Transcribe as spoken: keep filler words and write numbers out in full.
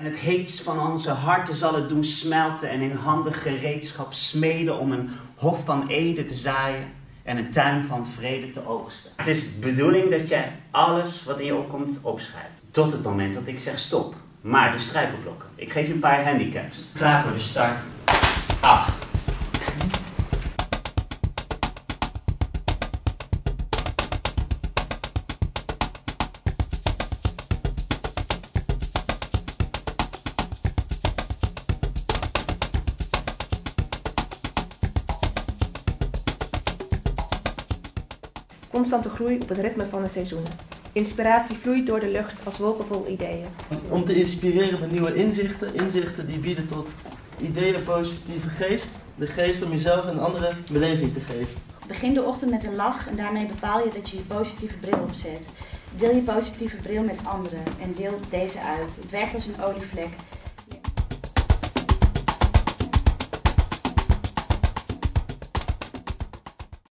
En het heetst van onze harten zal het doen smelten en in handen gereedschap smeden om een hof van Eden te zaaien en een tuin van vrede te oogsten. Het is bedoeling dat jij alles wat in je opkomt opschrijft. Tot het moment dat ik zeg stop. Maar de struikelblokken. Ik geef je een paar handicaps. Klaar voor de start. Af. Constante groei op het ritme van de seizoenen. Inspiratie vloeit door de lucht als wolken vol ideeën. Om te inspireren met nieuwe inzichten. Inzichten die bieden tot ideeën, positieve geest. De geest om jezelf en anderen beleving te geven. Begin de ochtend met een lach en daarmee bepaal je dat je je positieve bril opzet. Deel je positieve bril met anderen en deel deze uit. Het werkt als een olievlek.